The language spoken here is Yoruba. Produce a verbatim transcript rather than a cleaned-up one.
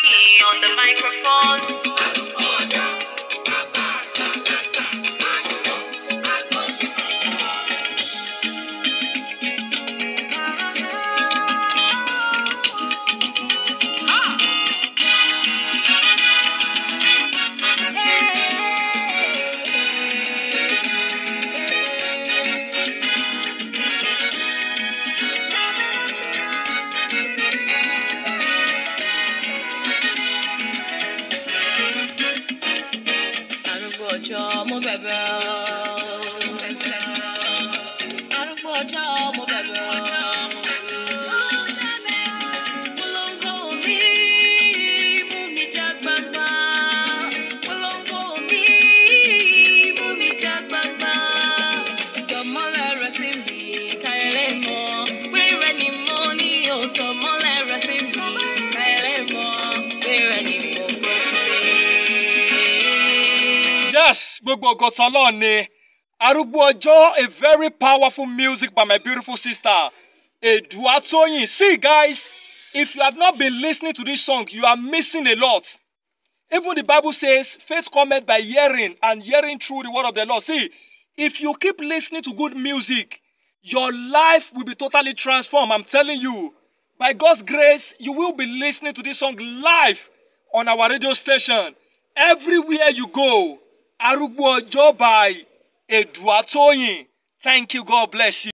Heduatoyin on the microphone. Ọjọ́ mo bẹ̀bẹ̀ arúgbó ọjọ́ mo bẹ̀bẹ̀ polongo mi mú mi já gbangba polongo mi mú mi já gbangba tọmọlẹ rẹ sí mi káyẹlẹ mọ pé rẹ ni mo ní o tọmọlẹ rẹ sí mi káyẹlẹ mọ pé rẹ ni mo gbé. Yes, gbogbo Gotolon ni Arugbo Ojo, a very powerful music by my beautiful sister, Heduatoyin. See guys, if you have not been listening to this song, you are missing a lot. Even the Bible says, faith cometh by hearing, and hearing through the word of the Lord. See, if you keep listening to good music, your life will be totally transformed. I'm telling you, by God's grace, you will be listening to this song live on our radio station. Everywhere you go, Arugbo Ojo by Heduatoyin. Thank you. God bless you.